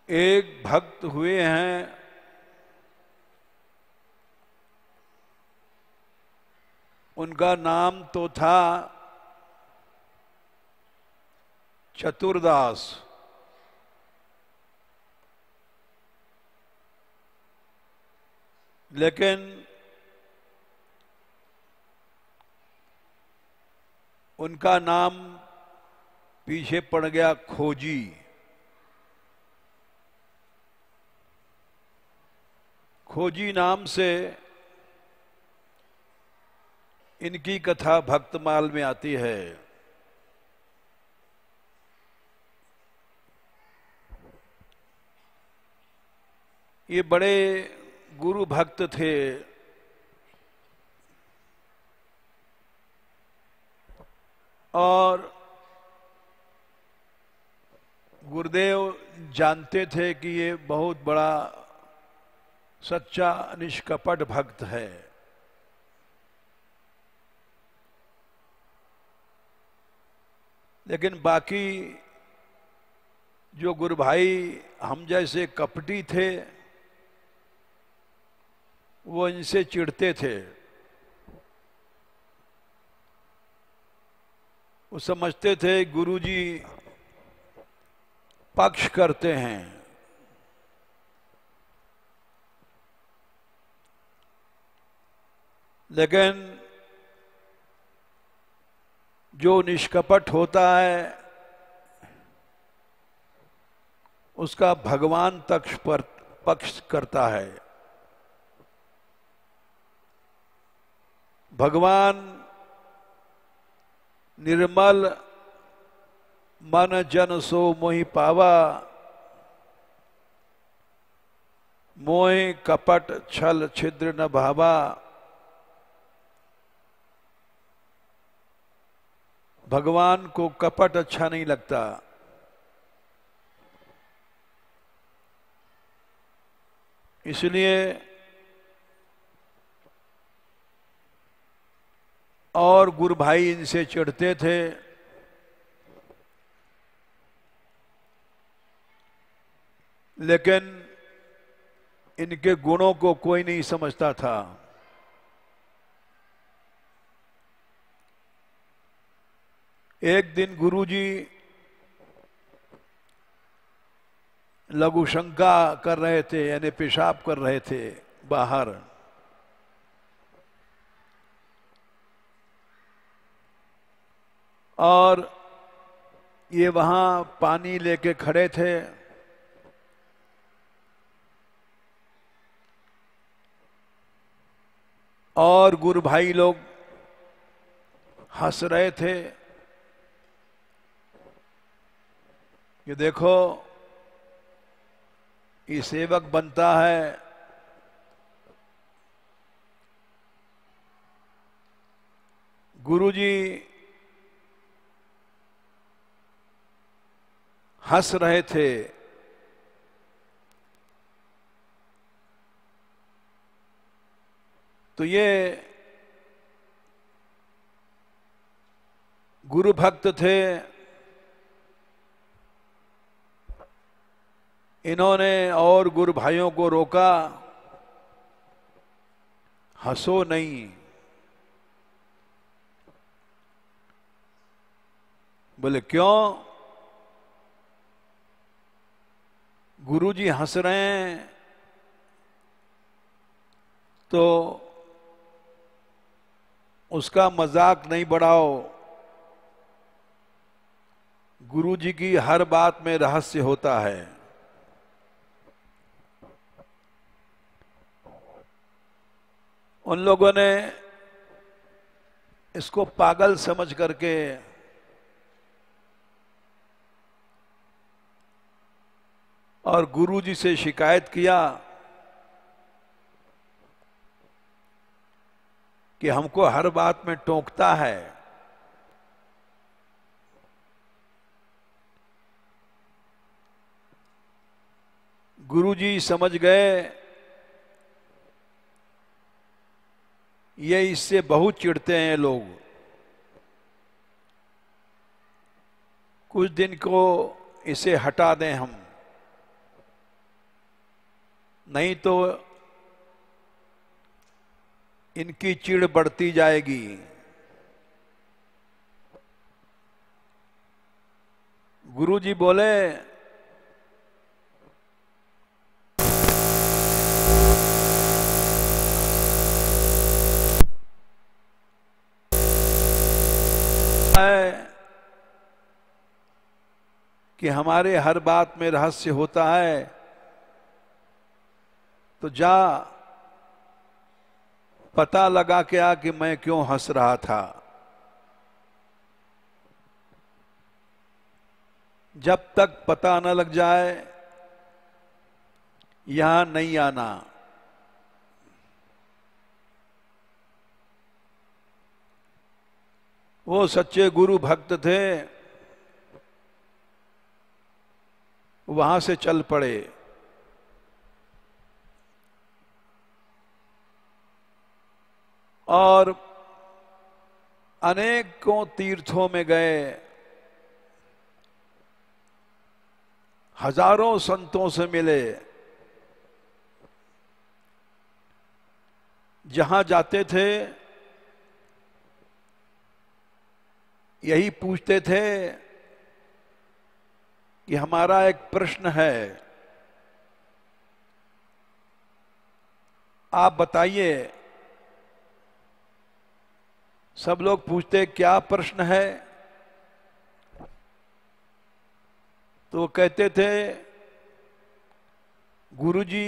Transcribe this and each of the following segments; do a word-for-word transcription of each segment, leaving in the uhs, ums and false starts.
एक भक्त हुए हैं, उनका नाम तो था चतुरदास। लेकिन उनका नाम पीछे पड़ गया खोजी। खोजी नाम से इनकी कथा भक्तमाल में आती है। ये बड़े गुरु भक्त थे। और गुरुदेव जानते थे कि ये बहुत बड़ा सच्चा निष्कपट भक्त है। लेकिन बाकी जो गुरु भाई हम जैसे कपटी थे, वो इनसे चिढ़ते थे। वो समझते थे गुरुजी पक्ष करते हैं। लेकिन जो निष्कपट होता है उसका भगवान तक पर पक्ष करता है। भगवान निर्मल मन जन सो मोहि पावा, मोहि कपट छल छिद्र न भावा। भगवान को कपट अच्छा नहीं लगता। इसलिए और गुरु भाई इनसे चिढ़ते थे। लेकिन इनके गुणों को कोई नहीं समझता था। एक दिन गुरुजी लघु शंका कर रहे थे, यानी पेशाब कर रहे थे बाहर। और ये वहां पानी लेके खड़े थे। और गुरु भाई लोग हंस रहे थे कि देखो ये सेवक बनता है, गुरुजी हंस रहे थे। तो ये गुरु भक्त थे। इन्होंने और गुरु भाइयों को रोका, हंसो नहीं। बोले क्यों? गुरुजी हंस रहे हैं तो उसका मजाक नहीं बढ़ाओ। गुरुजी की हर बात में रहस्य होता है। उन लोगों ने इसको पागल समझ करके और गुरुजी से शिकायत किया कि हमको हर बात में टोकता है। गुरुजी समझ गए ये इससे बहुत चिढ़ते हैं लोग। कुछ दिन को इसे हटा दें हम। नहीं तो इनकी चिढ़ बढ़ती जाएगी। गुरुजी बोले, है कि हमारे हर बात में रहस्य होता है, तो जा पता लगा के आ कि मैं क्यों हंस रहा था। जब तक पता न लग जाए यहां नहीं आना। वो सच्चे गुरु भक्त थे, वहां से चल पड़े। और अनेकों तीर्थों में गए, हजारों संतों से मिले। जहां जाते थे यही पूछते थे कि हमारा एक प्रश्न है, आप बताइए। सब लोग पूछते क्या प्रश्न है, तो कहते थे गुरुजी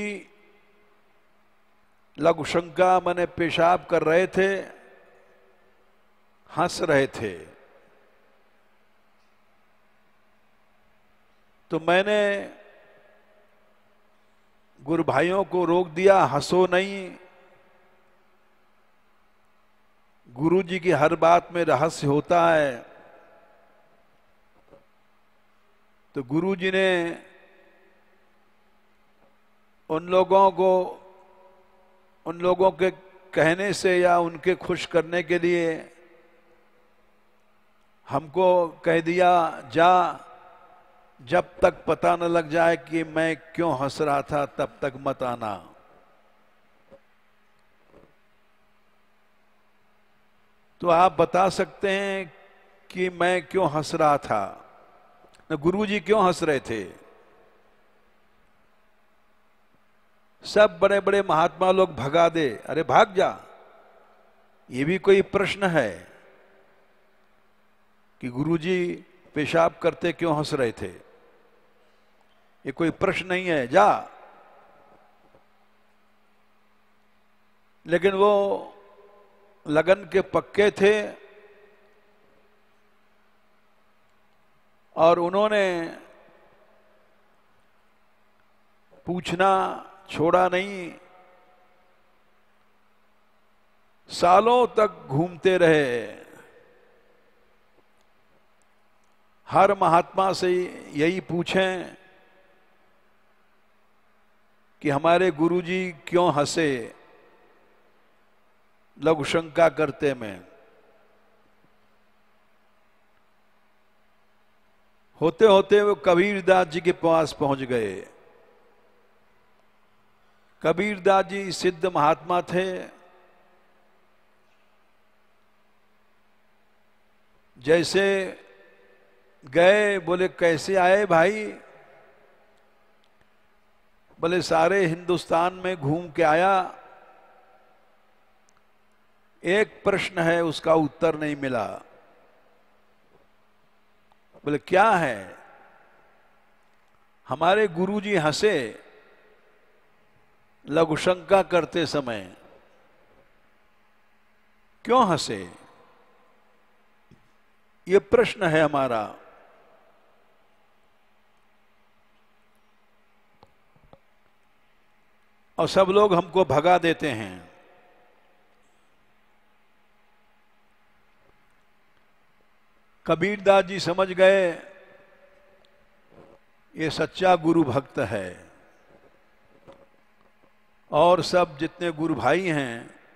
लघुशंका माने पेशाब कर रहे थे, हंस रहे थे। तो मैंने गुरु भाइयों को रोक दिया, हंसो नहीं। गुरु जी की हर बात में रहस्य होता है। तो गुरु जी ने उन लोगों को, उन लोगों के कहने से या उनके खुश करने के लिए हमको कह दिया, जा जब तक पता न लग जाए कि मैं क्यों हंस रहा था तब तक मत आना। तो आप बता सकते हैं कि मैं क्यों हंस रहा था, न गुरुजी क्यों हंस रहे थे। सब बड़े बड़े महात्मा लोग भगा दे, अरे भाग जा, ये भी कोई प्रश्न है कि गुरुजी पेशाब करते क्यों हंस रहे थे? ये कोई प्रश्न नहीं है, जा। लेकिन वो लगन के पक्के थे और उन्होंने पूछना छोड़ा नहीं। सालों तक घूमते रहे, हर महात्मा से यही पूछें कि हमारे गुरुजी क्यों हंसे लघुशंका करते में। होते होते वो कबीरदास जी के पास पहुंच गए। कबीरदास जी सिद्ध महात्मा थे। जैसे गए, बोले कैसे आए भाई? बोले सारे हिंदुस्तान में घूम के आया, एक प्रश्न है उसका उत्तर नहीं मिला। बोले क्या है? हमारे गुरुजी हंसे लघुशंका करते समय, क्यों हंसे? ये प्रश्न है हमारा। और सब लोग हमको भगा देते हैं। कबीरदास जी समझ गए ये सच्चा गुरु भक्त है। और सब जितने गुरु भाई हैं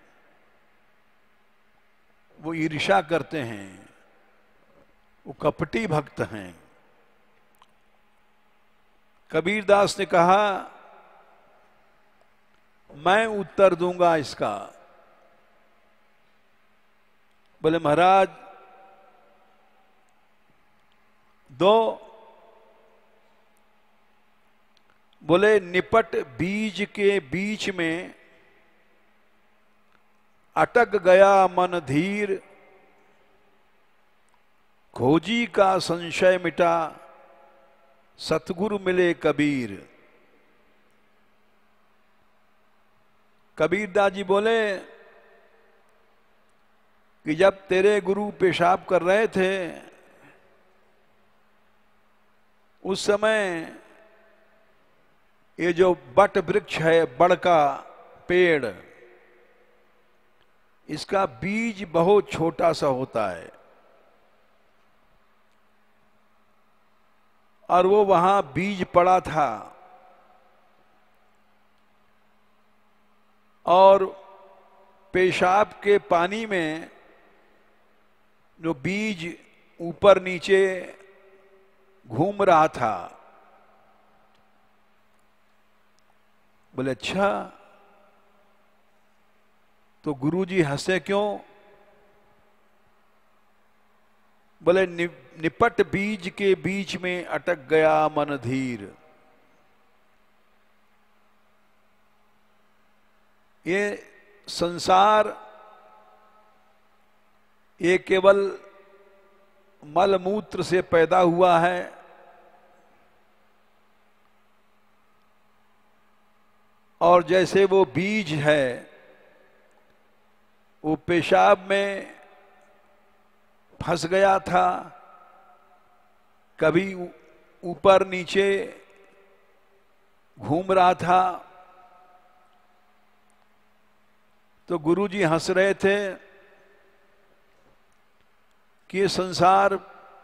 वो ईर्ष्या करते हैं, वो कपटी भक्त हैं। कबीरदास ने कहा मैं उत्तर दूंगा इसका। बोले महाराज दो। बोले निपट बीज के बीच में अटक गया मन धीर, खोजी का संशय मिटा, सतगुरु मिले कबीर। कबीरदास जी बोले कि जब तेरे गुरु पेशाब कर रहे थे उस समय ये जो बट वृक्ष है, बड़ का पेड़, इसका बीज बहुत छोटा सा होता है और वो वहां बीज पड़ा था और पेशाब के पानी में जो बीज ऊपर नीचे घूम रहा था। बोले अच्छा, तो गुरुजी हंसे क्यों? बोले नि, निपट बीज के बीच में अटक गया मन धीर। ये संसार ये केवल मलमूत्र से पैदा हुआ है और जैसे वो बीज है वो पेशाब में फंस गया था, कभी ऊपर नीचे घूम रहा था। तो गुरुजी हंस रहे थे कि ये संसार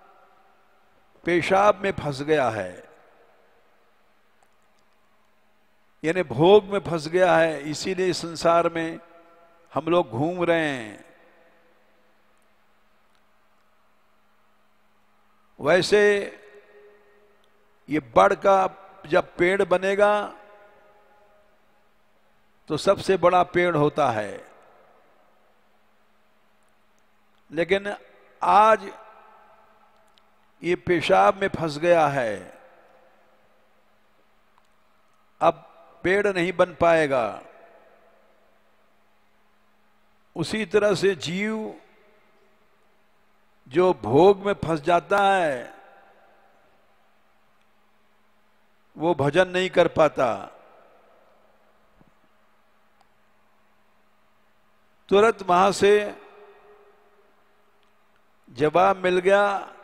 पेशाब में फंस गया है, यानी भोग में फंस गया है, इसीलिए संसार में हम लोग घूम रहे हैं। वैसे ये बड़ का जब पेड़ बनेगा तो सबसे बड़ा पेड़ होता है, लेकिन आज ये पेशाब में फंस गया है, अब पेड़ नहीं बन पाएगा। उसी तरह से जीव जो भोग में फंस जाता है वो भजन नहीं कर पाता। तुरंत वहां से जवाब मिल गया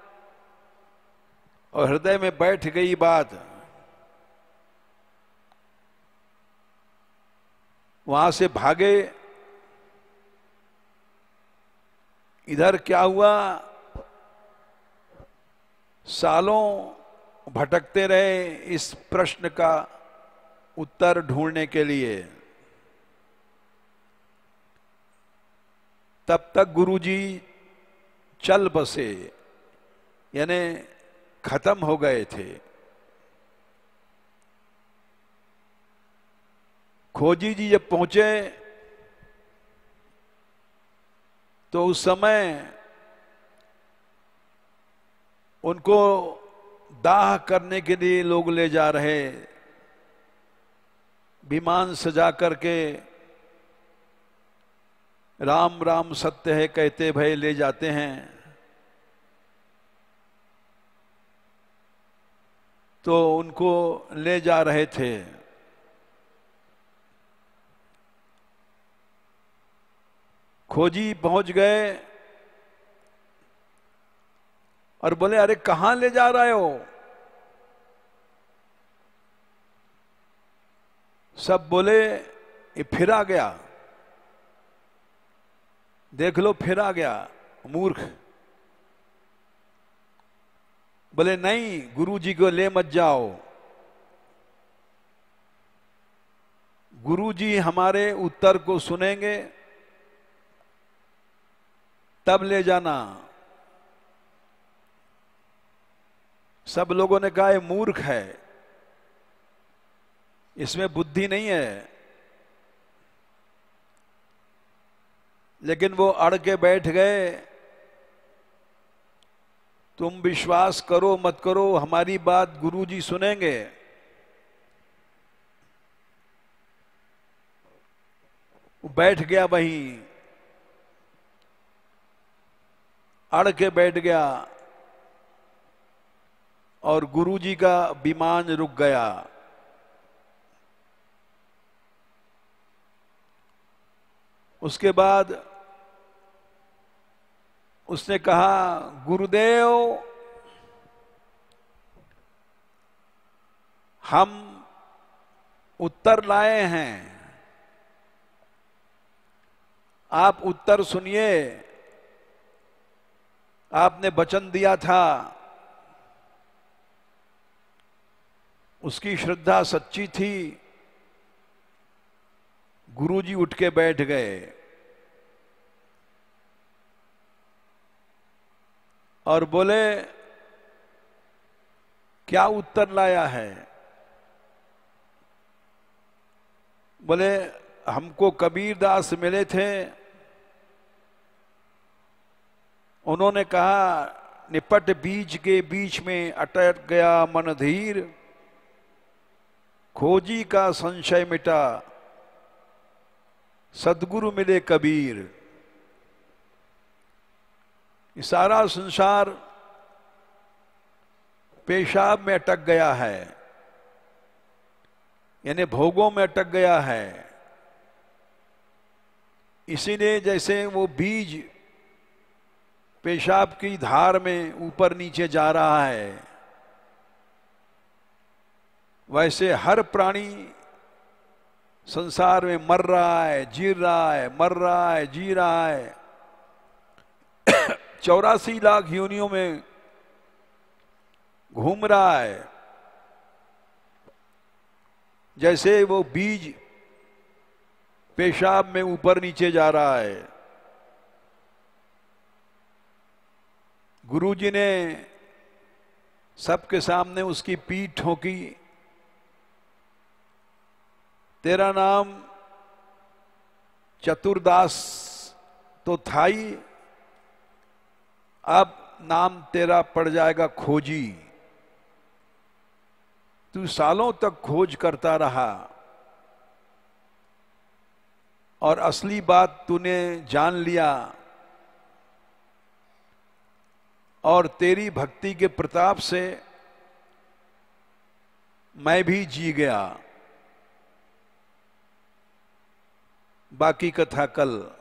और हृदय में बैठ गई बात। वहां से भागे। इधर क्या हुआ, सालों भटकते रहे इस प्रश्न का उत्तर ढूंढने के लिए। तब तक गुरुजी चल बसे, यानी खत्म हो गए थे। खोजी जी जब पहुंचे तो उस समय उनको दाह करने के लिए लोग ले जा रहे, विमान सजा करके राम राम सत्य है कहते भय ले जाते हैं। तो उनको ले जा रहे थे। खोजी पहुंच गए और बोले अरे कहां ले जा रहे हो? सब बोले ये फिर आ गया, देख लो फिर आ गया मूर्ख। बोले नहीं, गुरुजी को ले मत जाओ, गुरुजी हमारे उत्तर को सुनेंगे तब ले जाना। सब लोगों ने कहा ये मूर्ख है, इसमें बुद्धि नहीं है, लेकिन वो अड़ के बैठ गए। तुम विश्वास करो मत करो, हमारी बात गुरुजी सुनेंगे। वो बैठ गया, वहीं अड़ के बैठ गया और गुरुजी का विमान रुक गया। उसके बाद उसने कहा, गुरुदेव हम उत्तर लाए हैं, आप उत्तर सुनिए। आपने वचन दिया था, उसकी श्रद्धा सच्ची थी। गुरुजी उठ के बैठ गए और बोले, क्या उत्तर लाया है? बोले, हमको कबीरदास मिले थे, उन्होंने कहा, निपट बीज के बीच में अटक गया मन धीर, खोजी का संशय मिटा, सद्गुरु मिले कबीर। ये सारा संसार पेशाब में अटक गया है, यानी भोगों में अटक गया है। इसीलिए जैसे वो बीज पेशाब की धार में ऊपर नीचे जा रहा है, वैसे हर प्राणी संसार में मर रहा है, जी रहा है, मर रहा है, जी रहा है। चौरासी लाख योनियों में घूम रहा है। जैसे वो बीज पेशाब में ऊपर नीचे जा रहा है। गुरुजी ने सबके सामने उसकी पीठ ठोकी, तेरा नाम चतुरदास तो था ही, अब नाम तेरा पड़ जाएगा खोजी। तू सालों तक खोज करता रहा और असली बात तूने जान लिया, और तेरी भक्ति के प्रताप से मैं भी जी गया। बाकी कथा कल।